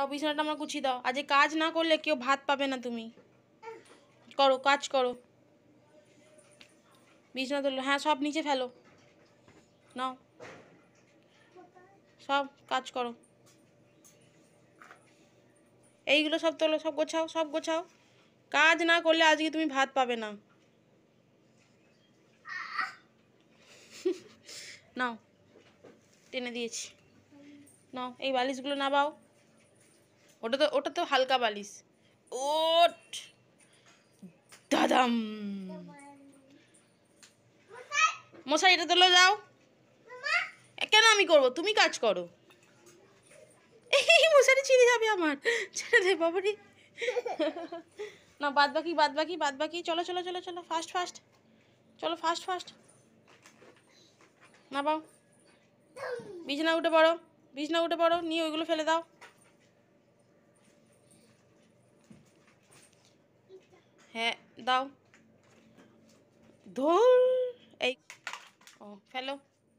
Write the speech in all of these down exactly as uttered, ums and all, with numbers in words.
দাও বিছানাটা আমার গুছিয়ে দাও। আজ কাজ না করলে কেউ ভাত পাবে না। তুমি করো, কাজ করো। বিছানা তুলো, হ্যাঁ সব নিচে ফেলো, নাও সব কাজ করো। এইগুলো সব তোলো, সব গোছাও, সব গোছাও। কাজ না করলে আজকে তুমি ভাত পাবে না। নাও, টেনে দিয়েছি, নাও এই বালিশগুলো নামাও। ওটা তো ওটা তো হালকা বালিশ। ওট দাদাম, মশারিটা তোলো, যাও। কেন আমি করবো? তুমি কাজ করো। এই মশারি ছিঁড়ে যাবে আমার, ছেড়ে দে বাবারি। না বাদ বাকি বাদ বাকি বাদ বাকি চলো চলো চলো চলো, ফাস্ট ফাস্ট চলো, ফাস্ট ফাস্ট। না পাও, বিছানা উঠে পড়ো, বিছানা উঠে পড়ো, নিয়ে ওইগুলো ফেলে দাও। হ্যাঁ দাও, ধর এই, ও ফেলো।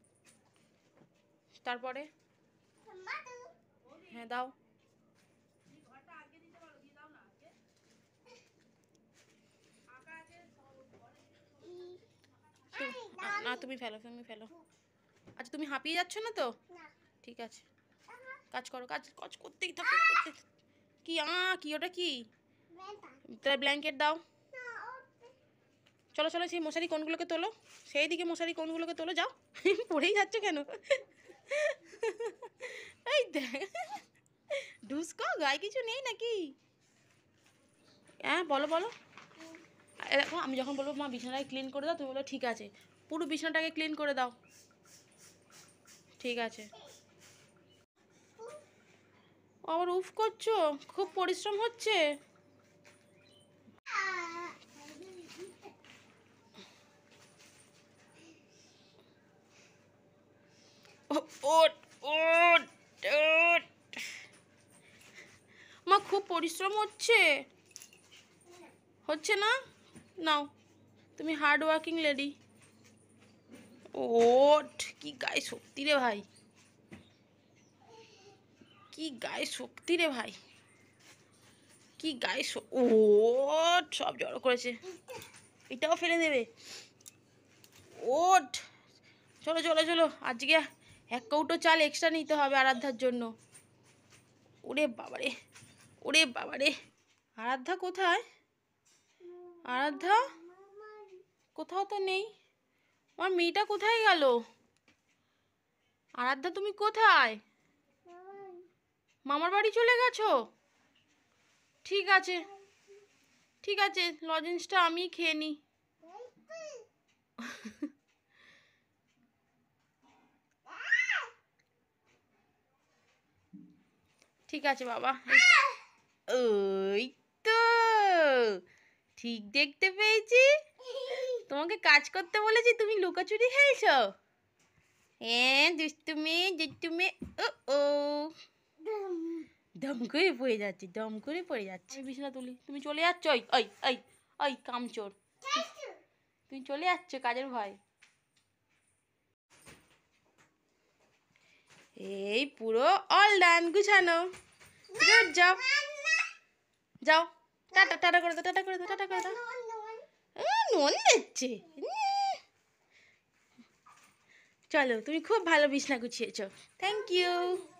তারপরে হ্যাঁ দাও। না তুমি ফেলো, তুমি ফেলো। আচ্ছা তুমি হাঁপিয়ে যাচ্ছ না তো? ঠিক আছে, কাজ করো, কাজ কাজ করতেই থাকো, করতে। কি আ কি ওটা কি? তাহলে ব্ল্যাঙ্কেট দাও। চলো চলো, সেই মশারি কোনগুলোকে তোলো, সেই দিকে মশারি কোনগুলোকে তোলো, যাও। পড়েই যাচ্ছ কেন? এই দেখ, ঢুসকো, গায়ে কিছু নেই নাকি? হ্যাঁ বলো বলো। দেখো আমি যখন বলবো মা বিছানাটাকে ক্লিন করে দাও, তুমি বলো ঠিক আছে, পুরো বিছানাটাকে ক্লিন করে দাও। ঠিক আছে। আবার উফ করছো, খুব পরিশ্রম হচ্ছে। ওট ওট ওট, মা খুব পরিশ্রম হচ্ছে, হচ্ছে না? নাও, তুমি হার্ড ওয়ার্কিং লেডি। ওট, কি গায়ে শক্তি রে ভাই, কি গায়ে শক্তি রে ভাই, কি গায়ে। ওট, সব জড়ো করেছে, এটাও ফেলে দেবে। ওট, চলো চলো চলো, আজকে এক কৌটো চাল এক্সট্রা নিতে হবে আরাধ্যার জন্য। ওরে বাবারে, ওরে বাবারে, আরাধ্যা কোথায়? আরাধ্যা কোথাও তো নেই, আমার মেয়েটা কোথায় গেল? আরাধ্যা তুমি কোথায়? মামার বাড়ি চলে গেছো? ঠিক আছে ঠিক আছে, লজেন্সটা আমি খেয়ে নিই। ঠিক আছে বাবা, ওই তো ঠিক দেখতে পেয়েছি, তোমাকে কাজ করতে বলেছি, তুমি লুকোচুরি খেয়েছো। হ্যাঁ দুষ্টু মেয়ে, দুষ্টু মেয়ে। ও ও, দম করে পড়ে যাচ্ছে, দম করে পড়ে যাচ্ছে। আমি বিছানা তুলি, তুমি চলে যাচ্ছ। ওই ওই ওই ওই কামচোর, তুমি চলে যাচ্ছ কাজের ভয়। এই পুরো অল ডান, গুছানো, গুড জব। যাও, টাটা টাটা করে দাও, টাটা করে দাও, টাটা করে দাও। নুন দিচ্ছে। চলো, তুমি খুব ভালো বিছানা গুছিয়েছো, থ্যাংক ইউ।